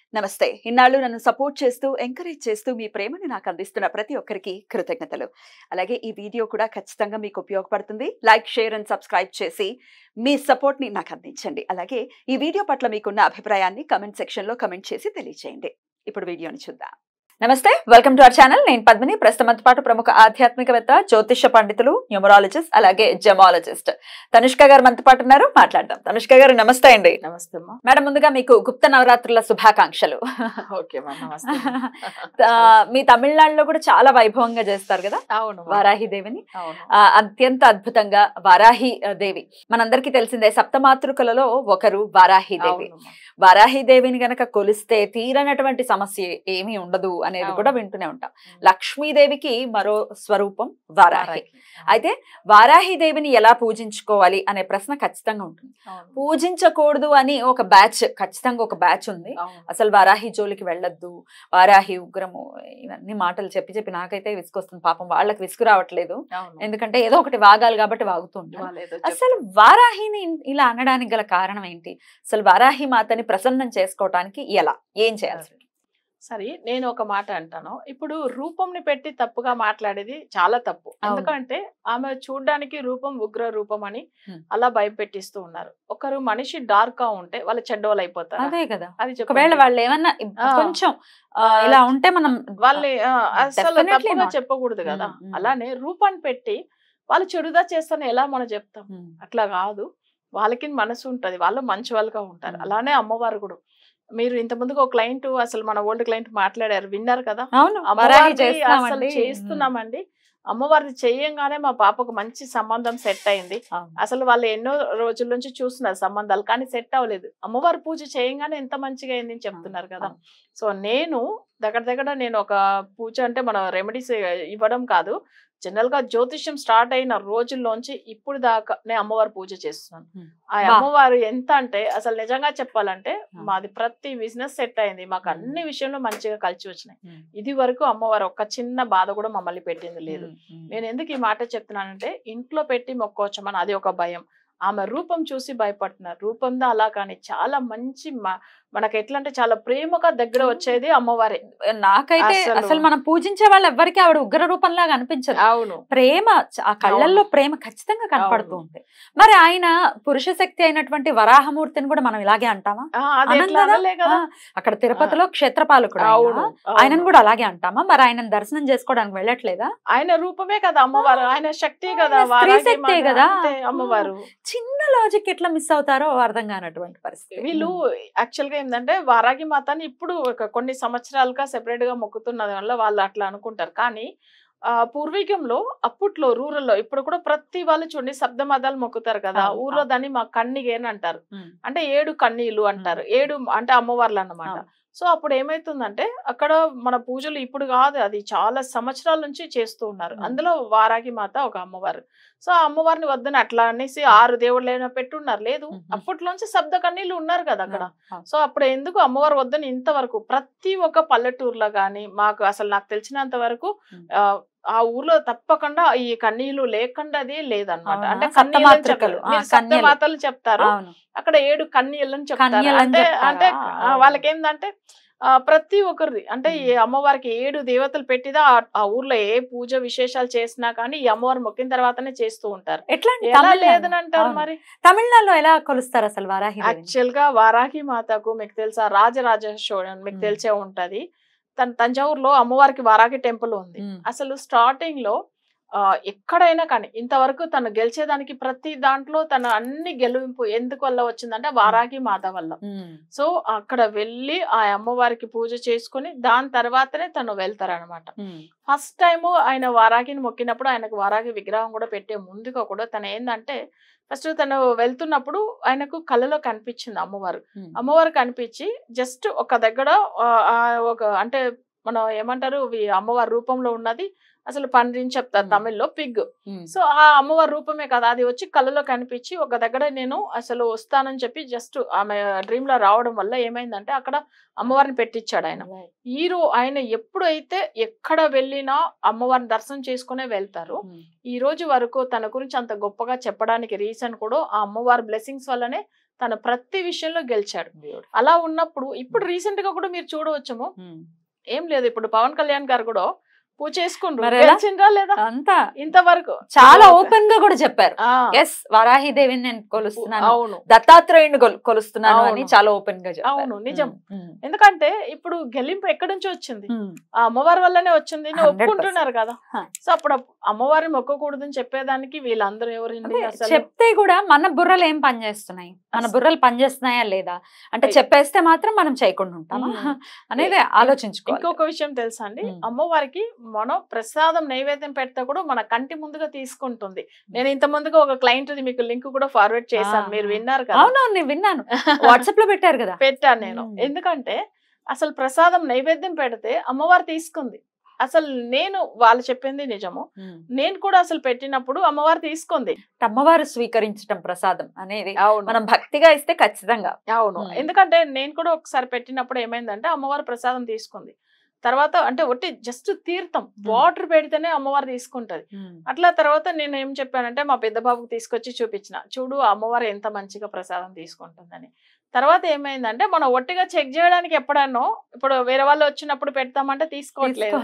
నమస్తే. ఇన్నాళ్ళు నన్ను సపోర్ట్ చేస్తూ, ఎంకరేజ్ చేస్తూ మీ ప్రేమని నాకు అందిస్తున్న ప్రతి ఒక్కరికి కృతజ్ఞతలు. అలాగే ఈ వీడియో కూడా ఖచ్చితంగా మీకు ఉపయోగపడుతుంది. లైక్, షేర్ అండ్ సబ్స్క్రైబ్ చేసి మీ సపోర్ట్‌ని నాకు అందించండి. అలాగే ఈ వీడియో పట్ల మీకున్న అభిప్రాయాన్ని కామెంట్ సెక్షన్‌లో కామెంట్ చేసి తెలియజేయండి. ఇప్పుడు వీడియోని చూద్దాం. నమస్తే, వెల్కమ్ టు అవర్ ఛానల్. నేను పద్మిని. ప్రస్తుతం పాటు ప్రముఖ ఆధ్యాత్మికవేత్త, జ్యోతిష పండితులు, న్యూమరాలజిస్ట్, అలాగే జెమాలజిస్ట్ తనుష్క గారు మనతో పాటు ఉన్నారు. మాట్లాడదాం. తనుష్క గారు నమస్తే అండి. నమస్తే అమ్మా. మేడం, ముందుగా మీకు గుప్త నవరాత్రుల శుభాకాంక్షలు. ఓకే అమ్మా, నమస్తే. మీ తమిళనాడులో కూడా చాలా వైభవంగా చేస్తారు కదా అవును, వారాహి దేవిని. అవును. అత్యంత అద్భుతంగా వారాహి దేవి మనందరికీ తెలిసిందే. సప్తమాతృకలలో ఒకరు వారాహి దేవి. అవునమ్మా. వారాహి దేవిని గనక కొలిస్తే తీరనటువంటి సమస్య ఏమీ ఉండదు అనేది కూడా వింటూనే ఉంటాం. లక్ష్మీదేవికి మరో స్వరూపం వారాహి. అయితే వారాహి దేవిని ఎలా పూజించుకోవాలి అనే ప్రశ్న ఖచ్చితంగా ఉంటుంది. పూజించకూడదు అని ఒక బ్యాచ్, ఖచ్చితంగా ఒక బ్యాచ్ ఉంది. అసలు వారాహి జోలికి వెళ్ళొద్దు, వారాహి ఉగ్రము, ఇవన్నీ మాటలు చెప్పి చెప్పి నాకైతే విసుకొస్తుంది. పాపం వాళ్ళకి విసుగు రావట్లేదు, ఎందుకంటే ఏదో ఒకటి వాగాలి కాబట్టి వాగుతుంటారు. అసలు వారాహిని ఇలా అనడానికి గల కారణం ఏంటి? అసలు వారాహి మాతని ప్రసన్నం చేసుకోవటానికి ఏం చేయాలి? సరే, నేను ఒక మాట అంటాను. ఇప్పుడు రూపంని పెట్టి తప్పుగా మాట్లాడేది చాలా తప్పు. ఎందుకంటే ఆమె చూడడానికి రూపం ఉగ్ర రూపం అని అలా భయపెట్టిస్తూ ఉన్నారు. ఒకరు మనిషి డార్క్ గా ఉంటే వాళ్ళు చెడ్డోళ్ళు అయిపోతారు. అదే కదా. అది ఒకవేళ వాళ్ళు ఏమన్నా కొంచెం ఇలా ఉంటే మనం వాళ్ళని అసలు తప్పుగా చెప్పకూడదు కదా. అలానే రూపాన్ని పెట్టి వాళ్ళు చెడుదా చేస్తారని ఎలా మనం చెప్తాం? అట్లా కాదు. వాళ్ళకి మనసు ఉంటది, వాళ్ళు మంచి వాళ్ళుగా ఉంటారు. అలానే అమ్మవారు కూడా. మీరు ఇంత ముందుకు ఒక క్లయింట్, అసలు మన ఓల్డ్ క్లయింట్ మాట్లాడారు, విన్నారు కదా. అసలు చేస్తున్నామండి, అమ్మవారిని చెయ్యంగానే మా పాపకు మంచి సంబంధం సెట్ అయింది. అసలు వాళ్ళు ఎన్నో రోజుల నుంచి చూస్తున్నారు సంబంధాలు, కానీ సెట్ అవ్వలేదు. అమ్మవారి పూజ చేయంగానే ఎంత మంచిగా అయింది అని చెప్తున్నారు కదా. సో నేను దగ్గర నేను ఒక పూజ అంటే మన రెమెడీస్ ఇవ్వడం కాదు, జనరల్ గా జ్యోతిష్యం స్టార్ట్ అయిన రోజుల్లోంచి ఇప్పుడు దాకా నేను అమ్మవారి పూజ చేస్తున్నాను. ఆ అమ్మవారు ఎంత అంటే అసలు నిజంగా చెప్పాలంటే మాది ప్రతి బిజినెస్ సెట్ అయింది, మాకు అన్ని విషయంలో మంచిగా కలిసి వచ్చినాయి. ఇది వరకు అమ్మవారు ఒక చిన్న బాధ కూడా మమ్మల్ని పెట్టింది లేదు. నేను ఎందుకు ఈ మాట చెప్తున్నానంటే, ఇంట్లో పెట్టి మొక్కోవచ్చమని అది ఒక భయం. ఆమె రూపం చూసి భయపడుతున్నారు. రూపందా అలా కానీ చాలా మంచి, మనకి ఎట్లా అంటే చాలా ప్రేమగా దగ్గర వచ్చేది అమ్మవారే. నాకైతే అసలు మనం పూజించే వాళ్ళు ఎవరికి ఆవిడ ఉగ్ర రూపంలాగా అనిపించదు. అవును, ప్రేమ, ఆ కళ్ళల్లో ప్రేమ ఖచ్చితంగా కనపడుతూ ఉంది. మరి ఆయన పురుష శక్తి అయినటువంటి వరాహమూర్తిని కూడా మనం ఇలాగే అంటామా? అక్కడ తిరుపతిలో క్షేత్రపాలకుడు ఆయనను కూడా అలాగే అంటామా? మరి ఆయన దర్శనం చేసుకోవడానికి వెళ్ళట్లేదా? ఆయన రూపమే కదా అమ్మవారు, ఆయన శక్తి కదా, శక్తే కదా అమ్మవారు. చిన్న లాజిక్ ఎట్లా మిస్ అవుతారో అర్థం కానటువంటి పరిస్థితి. వీళ్ళు యాక్చువల్ గా ఏంటంటే వారాగి మాతని ఇప్పుడు కొన్ని సంవత్సరాలుగా సెపరేట్ గా మొక్కుతున్నది వల్ల వాళ్ళు అట్లా అనుకుంటారు. కానీ పూర్వీకంలో అప్పట్లో రూరల్లో ఇప్పుడు కూడా ప్రతి వాళ్ళు చూడండి శబ్దమదాలు మొక్కుతారు కదా. ఊర్లో దాన్ని మా కన్నిగేని అంటారు, అంటే 7 కన్నీళ్ళు అంటారు. 7 అంటే అమ్మవార్లు అన్నమాట. సో అప్పుడు ఏమైతుందంటే అక్కడ మన పూజలు ఇప్పుడు కాదు, అది చాలా సంవత్సరాల నుంచి చేస్తూ ఉన్నారు. అందులో వారాగి మాత ఒక అమ్మవారు. సో ఆ అమ్మవారిని వద్దని అట్లా అనేసి 6 దేవుళ్ళైనా పెట్టున్నారు. లేదు, అప్పట్లోంచి శబ్ద కన్నీళ్ళు ఉన్నారు కదా అక్కడ. సో అప్పుడు ఎందుకు అమ్మవారు వద్దని ఇంతవరకు ప్రతి ఒక్క పల్లెటూరులో గాని మాకు అసలు నాకు తెలిసినంత వరకు ఆ ఊర్లో తప్పకుండా ఈ కన్నీళ్లు లేకుండాదే లేదన్నమాట. అంటే సప్తమాతలు చెప్తారు, అక్కడ 7 కన్నీళ్ళని చెప్తారు. అంటే వాళ్ళకి ఏంటంటే ప్రతి ఒక్కరిది అంటే ఈ అమ్మవారికి 7 దేవతలు పెట్టిదా ఆ ఊర్లో ఏ పూజ విశేషాలు చేసినా కానీ ఈ అమ్మవారు మొక్కిన తర్వాతనే చేస్తూ ఉంటారు. ఎలా లేదని అంటారు మరి? తమిళనాడులో ఎలా కొలుస్తారు అసలు వారాహి? యాక్చువల్ గా వారాహి మాతకు మీకు తెలుసా, రాజరాజ చోళన్ మీకు తెలిసే ఉంటది. తంజావూరులో అమ్మవారికి వారాహి టెంపుల్ ఉంది. అసలు స్టార్టింగ్ లో ఎక్కడైనా కానీ ఇంతవరకు తను గెలిచేదానికి ప్రతి దాంట్లో తను అన్ని గెలువింపు ఎందుకు వల్ల వచ్చిందంటే వారాహి మాత వల్ల. సో అక్కడ వెళ్ళి ఆ అమ్మవారికి పూజ చేసుకుని దాని తర్వాతనే తను వెళ్తారనమాట. ఫస్ట్ టైము ఆయన వారాహిని మొక్కినప్పుడు ఆయనకు వారాహి విగ్రహం కూడా పెట్టే ముందుగా కూడా తను ఏంటంటే ఫస్ట్ తను వెళ్తున్నప్పుడు ఆయనకు కళ్ళలో కనిపించింది అమ్మవారు. అమ్మవారు కనిపించి జస్ట్ ఒక దగ్గర ఒక అంటే మనం ఏమంటారు అమ్మవారి రూపంలో ఉన్నది అసలు పండ్రిని చెప్తారు తమిళ్లో పిగ్. సో ఆ అమ్మవారి రూపమే కదా అది వచ్చి కళ్ళలో కనిపించి ఒక దగ్గర నేను అసలు వస్తానని చెప్పి జస్ట్ ఆమె డ్రీమ్ లో రావడం వల్ల ఏమైందంటే అక్కడ అమ్మవారిని పెట్టించాడు ఆయన. ఆయన ఎప్పుడైతే ఎక్కడ వెళ్ళినా అమ్మవారిని దర్శనం చేసుకునే వెళ్తారు. ఈ రోజు వరకు తన గురించి అంత గొప్పగా చెప్పడానికి రీజన్ కూడా ఆ అమ్మవారి బ్లెస్సింగ్స్ వల్లనే తన ప్రతి విషయంలో గెలిచాడు. అలా ఉన్నప్పుడు ఇప్పుడు రీసెంట్ గా కూడా మీరు చూడవచ్చేమో, ఏం లేదు ఇప్పుడు పవన్ కళ్యాణ్ గారు కూడా పూజ చేసుకుంటారా లేదా అంతా ఇంతవరకు చాలా ఓపెన్ గా కూడా చెప్పారు. ఎస్ వారాహిదేవిని నేను కొలుస్తున్నాను, అవును దత్తాత్రేయుని కొలుస్తున్నాను అని చాలా ఓపెన్ గా చెప్పారు. అవును నిజం. ఎందుకంటే ఇప్పుడు గెలింపు ఎక్కడి నుంచి వచ్చింది, ఆ అమ్మవారి వల్లనే వచ్చింది ఒప్పుకుంటున్నారు కదా. సో అప్పుడు అమ్మవారిని మొక్కకూడదని చెప్పేదానికి వీళ్ళందరూ ఎవరండి అసలు? చెప్తే కూడా మన బుర్రలు ఏం పనిచేస్తున్నాయి, మన బుర్రలు పనిచేస్తున్నాయా లేదా అంటే చెప్పేస్తే మాత్రం మనం చేయకుండా ఉంటామా అనేది ఆలోచించుకోవాలి. ఇంకొక విషయం తెలుసా అండి, అమ్మవారికి మనం ప్రసాదం నైవేద్యం పెడితే కూడా మన కంటి ముందుగా తీసుకుంటుంది. నేను ఇంత ముందుగా ఒక క్లయింట్ మీకు లింక్ కూడా ఫార్వర్డ్ చేశాను, మీరు విన్నారు కదా? అవునవును నేను విన్నాను, వాట్సాప్ లో పెట్టారు కదా. పెట్టాను నేను. ఎందుకంటే అసలు ప్రసాదం నైవేద్యం పెడితే అమ్మవారు తీసుకుంది. అసలు నేను వాళ్ళు చెప్పింది నిజము, నేను కూడా అసలు పెట్టినప్పుడు అమ్మవారు తీసుకుంది. అమ్మవారు స్వీకరించడం ప్రసాదం అనేది అవును మనం భక్తిగా ఇస్తే ఖచ్చితంగా అవును. ఎందుకంటే నేను కూడా ఒకసారి పెట్టినప్పుడు ఏమైందంటే అమ్మవారు ప్రసాదం తీసుకుంది. తర్వాత అంటే ఒట్టి జస్ట్ తీర్థం వాటర్ పెడితేనే అమ్మవారు తీసుకుంటది. అట్లా తర్వాత నేను ఏం చెప్పానంటే మా పెద్ద బాబుకి తీసుకొచ్చి చూపించిన, చూడు అమ్మవారు ఎంత మంచిగా ప్రసాదం తీసుకుంటుందని. తర్వాత ఏమైందంటే మనం ఒట్టిగా చెక్ చేయడానికి ఎప్పుడన్నో ఇప్పుడు వేరే వాళ్ళు వచ్చినప్పుడు పెడతామంటే తీసుకోవట్లేదు.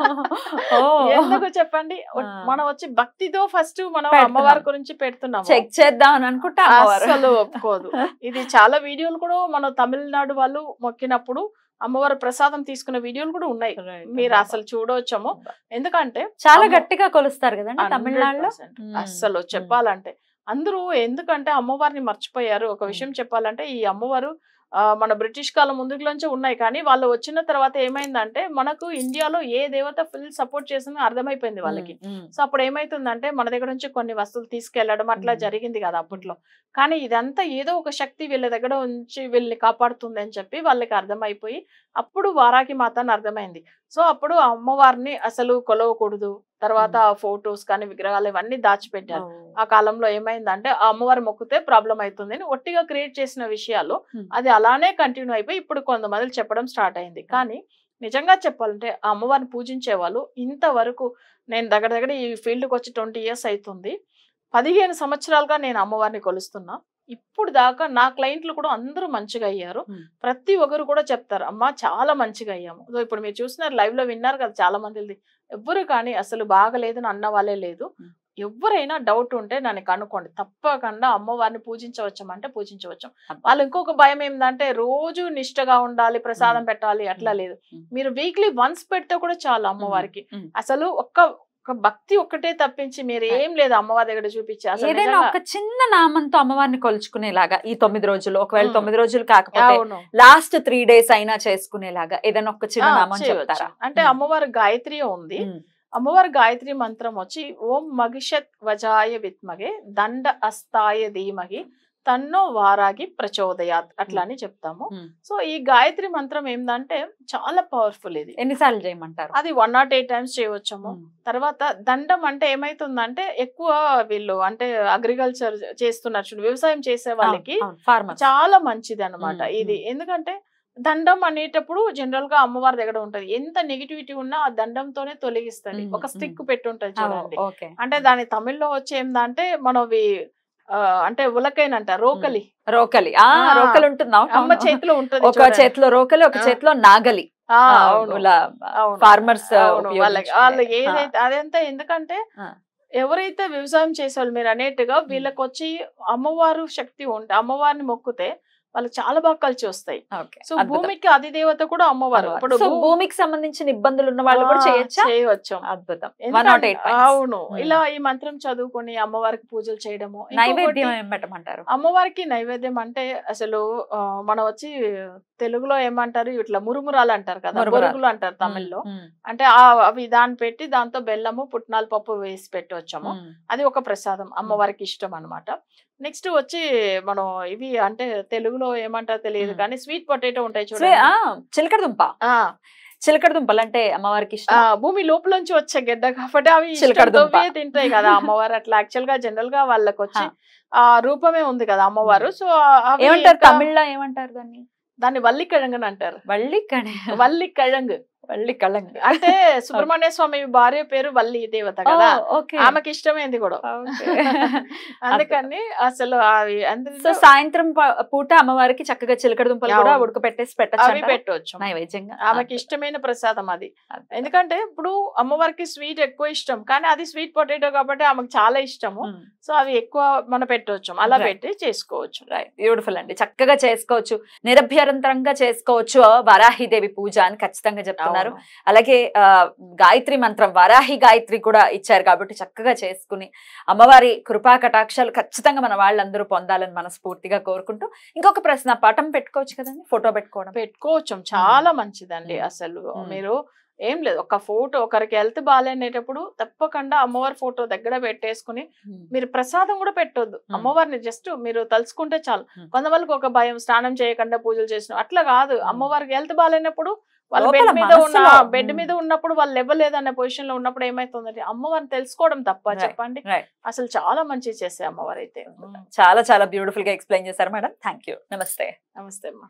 ఎందుకు చెప్పండి, మనం వచ్చి భక్తితో ఫస్ట్ మనం అమ్మవారి గురించి పెడుతున్నాం, చెక్ చేద్దాం అని అనుకుంటా అసలు ఒప్పుకోదు. ఇది చాలా వీడియోలు కూడా మన తమిళనాడు వాళ్ళు మొక్కినప్పుడు అమ్మవారి ప్రసాదం తీసుకున్న వీడియోలు కూడా ఉన్నాయి, మీరు అసలు చూడవచ్చాము. ఎందుకంటే చాలా గట్టిగా కొలుస్తారు కదండి తమిళనాడులో. అసలు చెప్పాలంటే అందరూ ఎందుకంటే అమ్మవారిని మర్చిపోయారు. ఒక విషయం చెప్పాలంటే ఈ అమ్మవారు మన బ్రిటిష్ కాలం ముందులోంచి ఉన్నాయి, కానీ వాళ్ళు వచ్చిన తర్వాత ఏమైందంటే మనకు ఇండియాలో ఏ దేవత ఫుల్ సపోర్ట్ చేసిందో అర్థమైపోయింది వాళ్ళకి. సో అప్పుడు ఏమైతుందంటే మన దగ్గర నుంచి కొన్ని వస్తువులు తీసుకెళ్లడం అట్లా జరిగింది కదా అప్పట్లో. కానీ ఇదంతా ఏదో ఒక శక్తి వీళ్ళ దగ్గర ఉంచి వీళ్ళని కాపాడుతుంది అని చెప్పి వాళ్ళకి అర్థమైపోయి అప్పుడు వారాకి మాత అని అర్థమైంది. సో అప్పుడు అమ్మవారిని అసలు కొలవకూడదు, తర్వాత ఆ ఫొటోస్ కానీ విగ్రహాలు ఇవన్నీ దాచిపెట్టారు. ఆ కాలంలో ఏమైందంటే ఆ అమ్మవారి మొక్కితే ప్రాబ్లం అవుతుంది అని ఒట్టిగా క్రియేట్ చేసిన విషయాలు అది అలానే కంటిన్యూ అయిపోయి ఇప్పుడు కొంతమంది చెప్పడం స్టార్ట్ అయింది. కానీ నిజంగా చెప్పాలంటే ఆ అమ్మవారిని పూజించే వాళ్ళు ఇంతవరకు, నేను దగ్గర ఈ ఫీల్డ్కి వచ్చి 20 years అవుతుంది, 15 సంవత్సరాలుగా నేను అమ్మవారిని కొలుస్తున్నా. ఇప్పుడు దాకా నా క్లయింట్లు కూడా అందరూ మంచిగా అయ్యారు. ప్రతి ఒక్కరు కూడా చెప్తారు అమ్మా చాలా మంచిగా అయ్యాము. సో ఇప్పుడు మీరు చూస్తున్నారు లైవ్ లో విన్నారు కదా చాలా మందిది, ఎవ్వరు కానీ అసలు బాగలేదని అన్న వాళ్ళే లేదు. ఎవరైనా డౌట్ ఉంటే నన్ను కనుక్కోండి, తప్పకుండా అమ్మవారిని పూజించవచ్చమంటే పూజించవచ్చు. వాళ్ళు ఇంకొక భయం ఏంటంటే రోజు నిష్టగా ఉండాలి, ప్రసాదం పెట్టాలి అట్లా లేదు. మీరు వీక్లీ వన్స్ పెడితే కూడా చాలు అమ్మవారికి. అసలు ఒక్క భక్తి ఒక్కటే తప్పించి మీరు ఏం లేదు అమ్మవారి దగ్గర చూపించి ఏదైనా ఒక చిన్న నామంతో అమ్మవారిని కొలుచుకునేలాగా ఈ 9 రోజులు, ఒకవేళ 9 రోజులు కాకపోతే లాస్ట్ 3 days అయినా చేసుకునేలాగా ఏదైనా ఒక చిన్న నామం చెప్తారా? అంటే అమ్మవారి గాయత్రి ఉంది. అమ్మవారి గాయత్రి మంత్రం వచ్చి ఓం మగిషత్ వజాయ విత్మగే దండ అస్తాయ ధీమహి తన్నో వారాగి ప్రచోదయాత్ అట్లా అని చెప్తాము. సో ఈ గాయత్రి మంత్రం ఏంటంటే చాలా పవర్ఫుల్. ఇది ఎన్నిసార్లు చేయమంటారు? అది 108 times చేయవచ్చాము. తర్వాత దండం అంటే ఏమైతుందంటే ఎక్కువ వీళ్ళు అంటే అగ్రికల్చర్ చేస్తున్నారు, వ్యవసాయం చేసే వాళ్ళకి చాలా మంచిది అన్నమాట ఇది. ఎందుకంటే దండం అనేటప్పుడు జనరల్ గా అమ్మవారి దగ్గర ఉంటది, ఎంత నెగిటివిటీ ఉన్నా ఆ దండంతోనే తొలగిస్తుంది. ఒక స్టిక్ పెట్టి ఉంటది చూడండి, అంటే దాని తమిళ్లో వచ్చి ఏందంటే మనవి అంటే ఉలకైనంట రోకలి రోకలి ఉంటుందా అమ్మ చేతిలో ఉంటది, ఒక చేతిలో రోకలి ఒక చేతిలో నాగలి. ఫార్మర్స్ వాళ్ళు ఏదైతే అదంతా, ఎందుకంటే ఎవరైతే వ్యవసాయం చేసేవాళ్ళు మీరు అనేట్టుగా వీళ్ళకి వచ్చి అమ్మవారు శక్తి ఉంటే అమ్మవారిని మొక్కితే వాళ్ళకి చాలా బాగా కలిసి వస్తాయి. సో భూమికి అధిదేవత కూడా అమ్మవారు. ఇప్పుడు భూమికి సంబంధించిన ఇబ్బందులు ఉన్న వాళ్ళు కూడా చేయవచ్చు. అద్భుతం. అవును, ఇలా ఈ మంత్రం చదువుకొని అమ్మవారికి పూజలు చేయడము. నైవేద్యం ఏం పెట్టమంటారు? అమ్మవారికి నైవేద్యం అంటే అసలు మనం వచ్చి తెలుగులో ఏమంటారు, ఇట్లా మురుమురాలు అంటారు కదా, బొరుగులు అంటారు తమిళ్లో. అంటే అవి దాన్ని పెట్టి దాంతో బెల్లము పుట్నాల పప్పు వేసి పెట్టవచ్చాము. అది ఒక ప్రసాదం అమ్మవారికి ఇష్టం అన్నమాట. నెక్స్ట్ వచ్చి మనం ఇవి అంటే తెలుగులో ఏమంటారో తెలియదు కానీ స్వీట్ పొటాటో ఉంటాయి చూడండి, చిలకడ దుంప. చిలకడ దుంపలు అంటే అమ్మవారికి ఇష్టం. భూమి లోపల వచ్చే గడ్డ కాబట్టి అవి తింటాయి కదా అమ్మవారు. అట్లా యాక్చువల్ గా జనరల్ గా వాళ్ళకి వచ్చి ఆ రూపమే ఉంది కదా అమ్మవారు. సో ఏమంటారు తమిళ్లో ఏమంటారు దాన్ని? దాన్ని వల్లికిழங்கு అంటారు. వల్లికిழங்கு. వల్లికిழங்கு వల్లి కళంక అంటే సుబ్రహ్మణ్య స్వామి భార్య పేరు వల్లి దేవత కదా, ఆమెకి ఇష్టమైంది కూడా. అందుకని అసలు సో సాయంత్రం పూట అమ్మవారికి చక్కగా చిలకడ దుంపలు కూడా ఉడకపెట్టేసి పెట్టవచ్చు నైవేద్యంగా. ఆమెకి ఇష్టమైన ప్రసాదం అది. ఎందుకంటే ఇప్పుడు అమ్మవారికి స్వీట్ ఎక్కువ ఇష్టం, కానీ అది స్వీట్ పొటాటో కాబట్టి ఆమెకు చాలా ఇష్టము. సో అవి ఎక్కువ మనం పెట్టవచ్చు, అలా పెట్టి చేసుకోవచ్చు. బ్యూటిఫుల్ అండి, చక్కగా చేసుకోవచ్చు, నిరభ్యంతరంగా చేసుకోవచ్చు వారాహిదేవి పూజ అని ఖచ్చితంగా చెప్తున్నారు. అలాగే గాయత్రి మంత్రం వారాహి గాయత్రి కూడా ఇచ్చారు కాబట్టి చక్కగా చేసుకుని అమ్మవారి కృపా కటాక్షాలు ఖచ్చితంగా మన వాళ్ళందరూ పొందాలని మనస్ఫూర్తిగా కోరుకుంటూ, ఇంకొక ప్రశ్న, పటం పెట్టుకోవచ్చు కదండి, ఫోటో పెట్టుకోవచ్చు, చాలా మంచిదండి. అసలు మీరు ఏం లేదు, ఒక ఫోటో ఒకరికి హెల్త్ బాగాలేనేటప్పుడు తప్పకుండా అమ్మవారి ఫోటో దగ్గర పెట్టేసుకుని మీరు ప్రసాదం కూడా పెట్టొద్దు, అమ్మవారిని జస్ట్ మీరు తలుచుకుంటే చాలు. కొంతమందికి ఒక భయం, స్నానం చేయకుండా పూజలు చేసిన అట్లా కాదు. అమ్మవారికి హెల్త్ బాగాలేనప్పుడు వాళ్ళ బెడ్ మీద ఉన్నప్పుడు వాళ్ళు లేవలేదనే పొజిషన్ లో ఉన్నప్పుడు ఏమైతుందంటే అమ్మవారిని తెలుసుకోవడం తప్ప చెప్పండి. అసలు చాలా మంచి చేసే అమ్మవారు అయితే. చాలా చాలా బ్యూటిఫుల్ గా ఎక్స్ప్లెయిన్ చేశారు మేడం. Thank you. నమస్తే. నమస్తే అమ్మా.